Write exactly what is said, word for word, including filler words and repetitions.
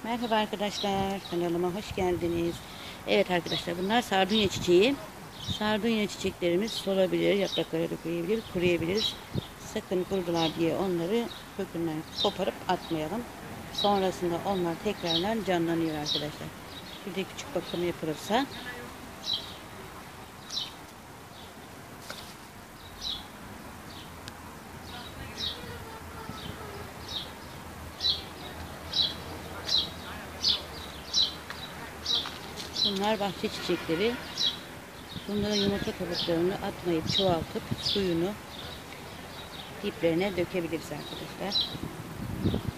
Merhaba arkadaşlar, kanalıma hoş geldiniz. Evet arkadaşlar, bunlar sardunya çiçeği. Sardunya çiçeklerimiz solabilir, yaprakları dökülebilir, kuruyabilir. Sakın kurudular diye onları kökünden koparıp atmayalım. Sonrasında onlar tekrardan canlanıyor arkadaşlar. Bir de küçük bakımı yapılırsa. Bunlar bahçe çiçekleri. Bunların yumurta kabuklarını atmayıp çoğaltıp suyunu diplerine dökebiliriz arkadaşlar.